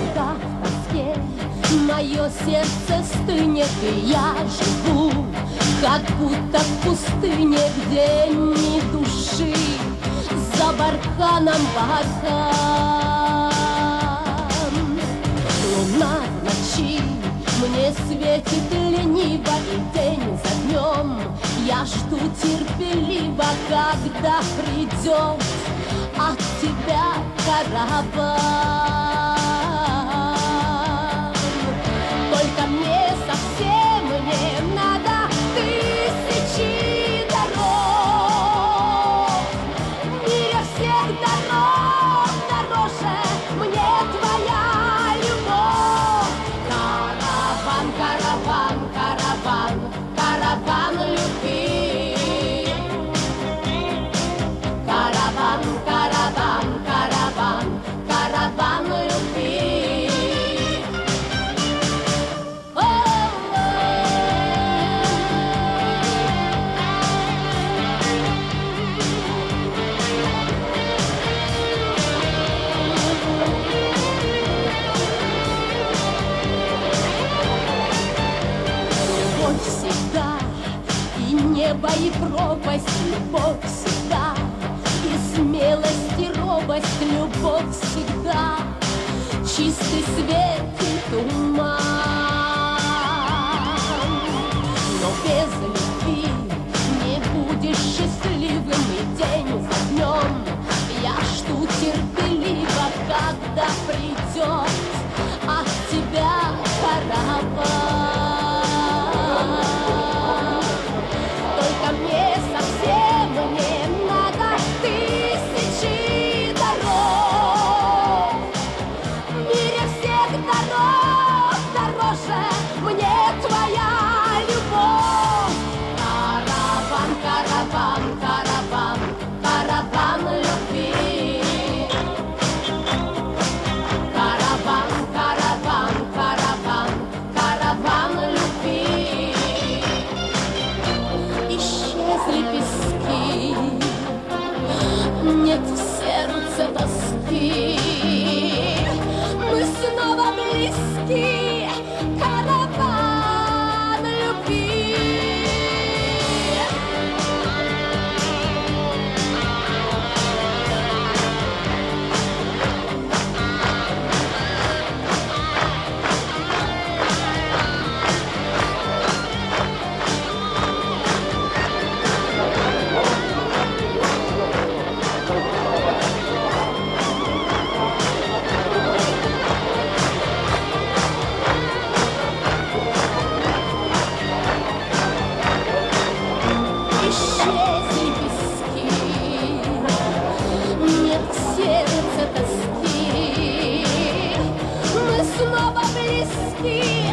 когда в тоске мое сердце стынет, и я живу, как будто в пустыне, где ни души, за барханом бархан. Луна в ночи мне светит лениво, и день за днем я жду терпеливо, когда придет от тебя караван. Только мне совсем не надо тысячи дорог. В мире всех дорог дороже мне твоя любовь. Караван, караван, караван, караван любви. Караван, караван, караван, караван любви. Любовь всегда, и небо, и пропасть, любовь всегда, и смелость, и робость, любовь всегда, чистый свет и туман. Но без любви не будешь счастливым, и день за днем я жду терпеливо, когда придет от тебя караван. Только мне совсем не надо тысячи дорог. В мире всех дорог дороже мне твоя любовь. Караван, караван, караван, караван любви. Караван, караван, караван, караван любви. Исчезли пески, нет в сердце тоски. Мы снова близки, караван любви. Исчезли пески, нет в сердце тоски. Мы снова близки.